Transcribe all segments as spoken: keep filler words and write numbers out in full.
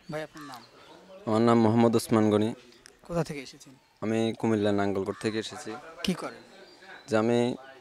ভাই আপনার নাম? আমার নাম মোহাম্মদ ওসমান গনি। কোথা থেকে এসেছেন? আমি কুমিল্লা নাঙ্গলকোট থেকে এসেছি। কি করেন? যে আমি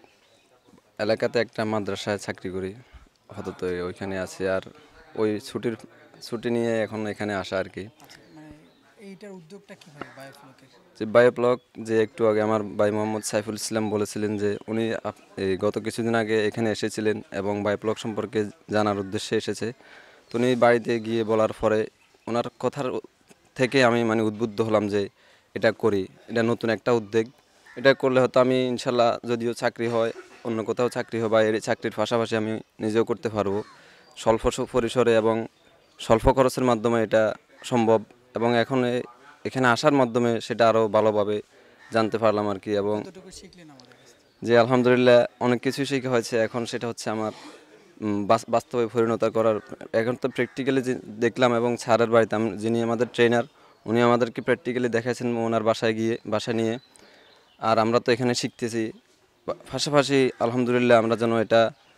এলাকাতে একটা মাদ্রাসায় চাকরি করি, আপাতত ওইখানে আছি। আর ওই ছুটির ছুটি নিয়ে এখন এখানে আসা আর কি। আচ্ছা, মানে এইটার উদ্যোগটা কি ভাই বায়োফ্লকের? যে বায়োপ্লক, যে একটু আগে আমার ভাই মোহাম্মদ সাইফুল ইসলাম বলেছিলেন যে উনি আপ- এই গত কিছুদিন আগে এখানে এসেছিলেন এবং বায়োপ্লক সম্পর্কে জানার উদ্দেশ্যে এসেছে। তো উনি বাড়িতে গিয়ে বলার পরে ওনার কথার থেকে আমি মানে উদ্বুদ্ধ হলাম যে এটা করি, এটা নতুন একটা উদ্যোগ। এটা করলে হয়তো আমি ইনশাল্লাহ, যদিও চাকরি হয়, অন্য কোথাও চাকরি হয় বা এর চাকরির পাশাপাশি আমি নিজেও করতে পারবো স্বল্প স- পরিসরে এবং স্বল্প খরচের মাধ্যমে এটা সম্ভব। এবং এখন এ- এখানে আসার মাধ্যমে সেটা আরও ভালোভাবে জানতে পারলাম আর কি। এবং কতটুকু শিখলেন আমাদের কাছ থেকে? যে আলহামদুলিল্লাহ অনেক কিছুই শেখা হয়েছে। এখন সেটা হচ্ছে আমার উম, বাস- বাস্তবে পরিণত করার। এখন তো প্র্যাকটিক্যালি দেখলাম এবং স্যারের বাড়িতে আম- যিনি আমাদের ট্রেনার, উনি আমাদেরকে প্র্যাকটিক্যালি দেখাইছেন ওনার বাসায় গিয়ে, বাসায় নিয়ে। আর আমরা তো এখানে শিখতেছি, পা- পাশাপাশি আলহামদুলিল্লাহ আমরা যেন এটা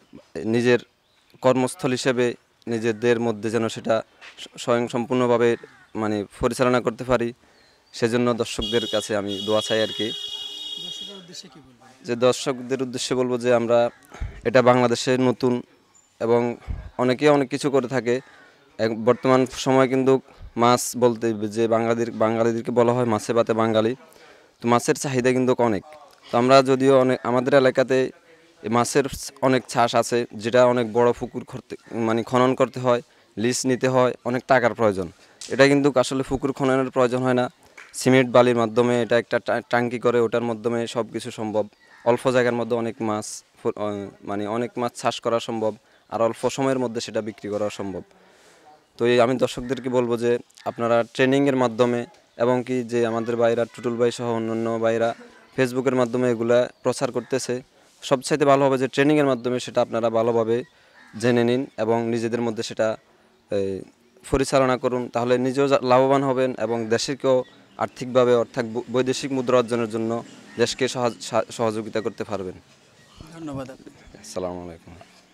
নিজের কর্মস্থল হিসেবে নিজেদের মধ্যে যেন সেটা স- স্বয়ং সম্পূর্ণভাবে মানে পরিচালনা করতে পারি। সেজন্য দর্শকদের কাছে আমি দোয়া চাই আর কি। দর্শকের উদ্দেশ্যে কি বলবেন? যে দর্শকদের উদ্দেশ্যে বলবো যে আমরা এটা বাংলাদেশে নতুন এবং অনেকে অনেক কিছু করে থাকে। এক- বর্তমান সময় কিন্তু মাছ বলতে যে বাঙালির বাঙালিদেরকে বলা হয় মাছে ভাতে বাঙালি। তো মাছের চাহিদা কিন্তু অনেক। তো আমরা যদিও অনেক আমাদের এলাকাতে এই মাছের অনেক চাষ আছে, যেটা অনেক বড় পুকুর করতে মানে খনন করতে হয়, লিজ নিতে হয়, অনেক টাকার প্রয়োজন। এটা কিন্তু আসলে পুকুর খননের প্রয়োজন হয় না। সিমেন্ট বালির মাধ্যমে এটা একটা টা- টাঙ্কি করে ওটার মাধ্যমে সব কিছু সম্ভব। অল্প জায়গার মধ্যে অনেক মাছ ফ- আহ, মানে অনেক মাছ চাষ করা সম্ভব। আর অল্প সময়ের মধ্যে সেটা বিক্রি করা সম্ভব। তো এই আমি দর্শকদেরকে বলবো যে আপনারা ট্রেনিংয়ের মাধ্যমে এবং কি যে আমাদের ভাইরা টুটুল ভাই সহ অন্যান্য ভাইরা ফেসবুকের মাধ্যমে এগুলা প্রচার করতেছে, সবচাইতে ভালো হবে যে ট্রেনিংয়ের মাধ্যমে সেটা আপনারা ভালোভাবে জেনে নিন এবং নিজেদের মধ্যে সেটা এই, পরিচালনা করুন। তাহলে নিজেও যা- লাভবান হবেন এবং দেশকেও আর্থিকভাবে অর্থাৎ বৈ- বৈদেশিক মুদ্রা অর্জনের জন্য দেশকে সহজ- সহযোগিতা করতে পারবেন। ধন্যবাদ আপনাকে। আসসালামু আলাইকুম।